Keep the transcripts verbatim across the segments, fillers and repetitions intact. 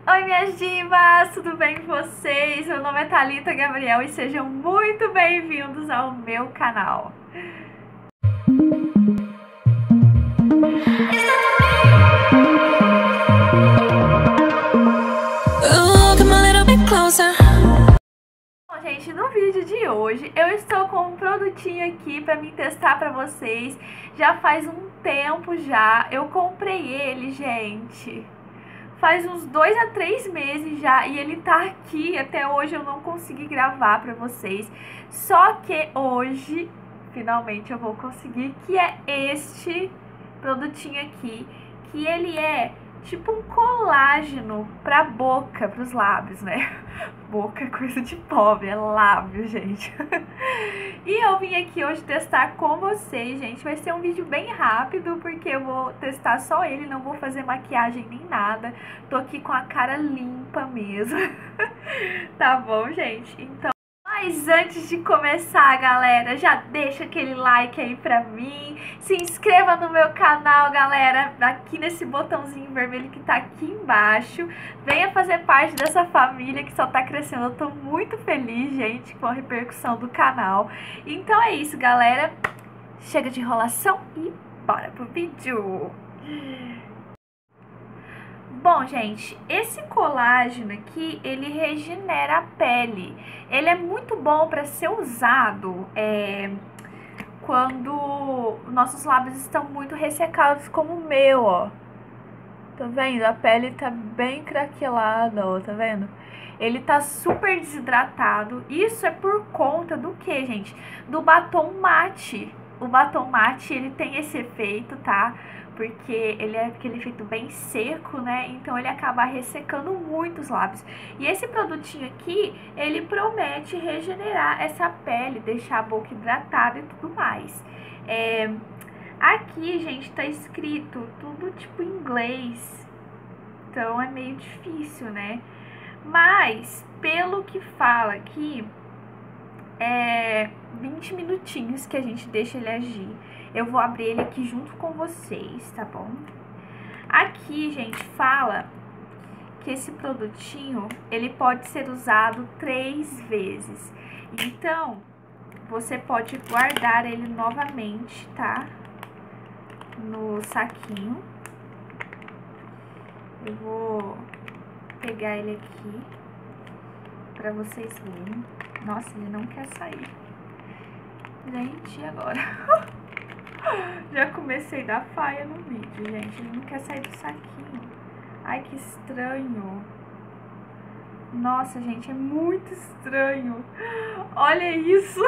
Oi, minhas divas, tudo bem com vocês? Meu nome é Thalita Gabriel e sejam muito bem-vindos ao meu canal. Bom, gente, no vídeo de hoje eu estou com um produtinho aqui para me testar para vocês. Já faz um tempo já, eu comprei ele, gente. Faz uns dois a três meses já e ele tá aqui. Até hoje eu não consegui gravar pra vocês. Só que hoje, finalmente eu vou conseguir. Que é este produtinho aqui. Que ele é tipo um colágeno pra boca, pros lábios, né? Boca é coisa de pobre, é lábio, gente. E eu vim aqui hoje testar com vocês, gente. Vai ser um vídeo bem rápido, porque eu vou testar só ele, não vou fazer maquiagem nem nada. Tô aqui com a cara limpa mesmo. Tá bom, gente? Então, mas antes de começar, galera, já deixa aquele like aí pra mim. Se inscreva no meu canal, galera, aqui nesse botãozinho vermelho que tá aqui embaixo. Venha fazer parte dessa família que só tá crescendo. Eu tô muito feliz, gente, com a repercussão do canal. Então é isso, galera. Chega de enrolação e bora pro vídeo. Bom, gente, esse colágeno aqui, ele regenera a pele. Ele é muito bom para ser usado é, quando nossos lábios estão muito ressecados, como o meu, ó. Tá vendo? A pele tá bem craquelada, ó, tá vendo? Ele tá super desidratado. Isso é por conta do que, gente? Do batom mate. O batom mate, ele tem esse efeito, tá? Porque ele é aquele efeito bem seco, né? Então ele acaba ressecando muito os lábios. E esse produtinho aqui, ele promete regenerar essa pele, deixar a boca hidratada e tudo mais. É... Aqui, gente, tá escrito tudo tipo em inglês. Então é meio difícil, né? Mas, pelo que fala aqui, é vinte minutinhos que a gente deixa ele agir. Eu vou abrir ele aqui junto com vocês, tá bom? Aqui, gente, fala que esse produtinho, ele pode ser usado três vezes. Então, você pode guardar ele novamente, tá? No saquinho. Eu vou pegar ele aqui pra vocês verem. Nossa, ele não quer sair. Gente, e agora? Já comecei a dar falha no vídeo, gente. Ele não quer sair do saquinho. Ai, que estranho. Nossa, gente, é muito estranho. Olha isso.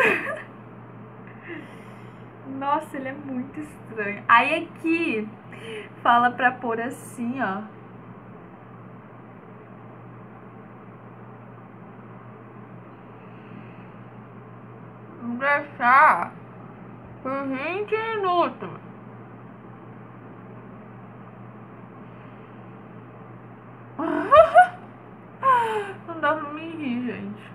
Nossa, ele é muito estranho. Aí aqui fala pra pôr assim, ó. Vamos deixar por vinte minutos. Não dá pra me rir, gente.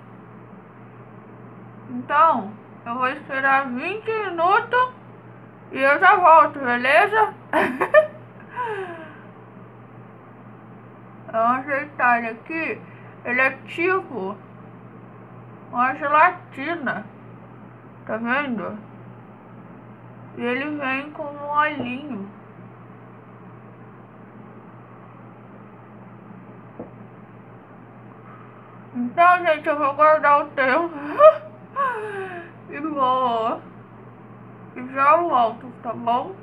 Então, eu vou esperar vinte minutos e eu já volto, beleza? Vamos ajeitar ele aqui. Ele é tipo uma gelatina. Tá vendo? E ele vem com um olhinho. Então, gente, eu vou guardar o tempo. E vou... E já volto, tá bom?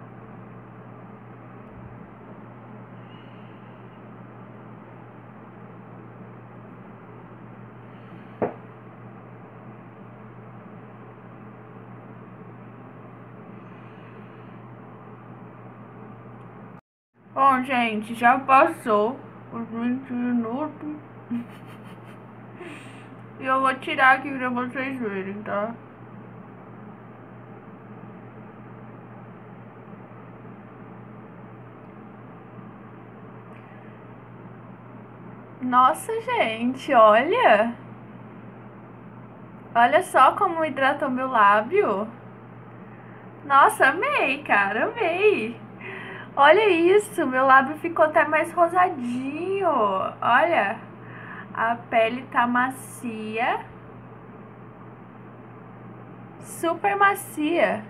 Bom, gente, já passou os vinte minutos. E eu vou tirar aqui pra vocês verem, tá? Nossa, gente, olha. Olha só como hidratou meu lábio. Nossa, amei, cara, amei. Olha isso, meu lábio ficou até mais rosadinho. Olha, a pele tá macia. Super macia.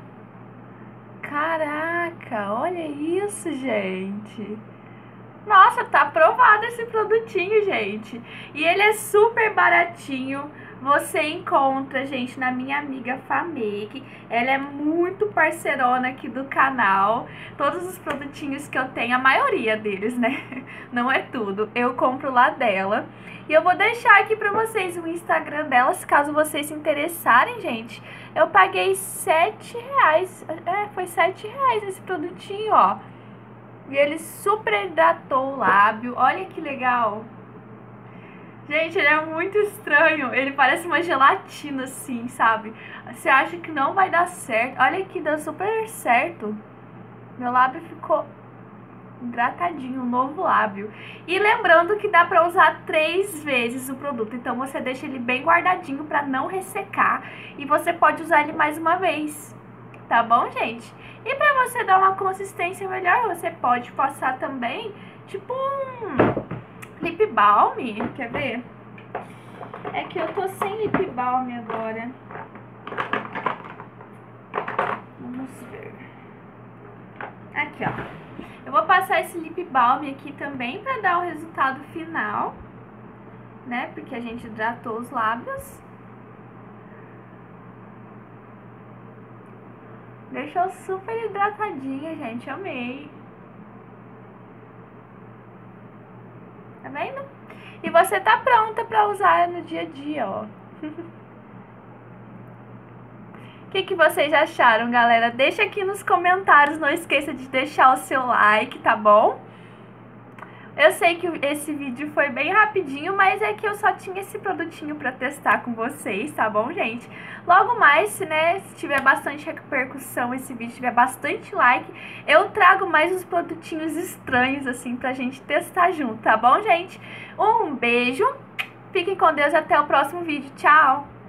Caraca, olha isso, gente. Nossa, tá aprovado esse produtinho, gente. E ele é super baratinho. Você encontra, gente, na minha amiga Famake. Ela é muito parceirona aqui do canal. Todos os produtinhos que eu tenho, a maioria deles, né? Não é tudo. Eu compro lá dela. E eu vou deixar aqui pra vocês o Instagram dela, se caso vocês se interessarem, gente. Eu paguei sete reais. É, foi sete reais esse produtinho, ó. E ele super hidratou o lábio. Olha que legal. Gente, ele é muito estranho. Ele parece uma gelatina, assim, sabe? Você acha que não vai dar certo. Olha que deu super certo. Meu lábio ficou hidratadinho, um novo lábio. E lembrando que dá pra usar três vezes o produto. Então você deixa ele bem guardadinho pra não ressecar. E você pode usar ele mais uma vez. Tá bom, gente? E pra você dar uma consistência melhor, você pode passar também, tipo um lip balm. Quer ver? É que eu tô sem lip balm agora. Vamos ver. Aqui, ó. Eu vou passar esse lip balm aqui também pra dar o resultado final, né? Porque a gente hidratou os lábios. Deixou super hidratadinha, gente. Amei. Tá vendo? E você tá pronta pra usar no dia a dia, ó. O que, que vocês acharam, galera? Deixa aqui nos comentários. Não esqueça de deixar o seu like, tá bom? Eu sei que esse vídeo foi bem rapidinho, mas é que eu só tinha esse produtinho pra testar com vocês, tá bom, gente? Logo mais, né, se tiver bastante repercussão, esse vídeo tiver bastante like, eu trago mais uns produtinhos estranhos, assim, pra gente testar junto, tá bom, gente? Um beijo, fiquem com Deus e até o próximo vídeo. Tchau!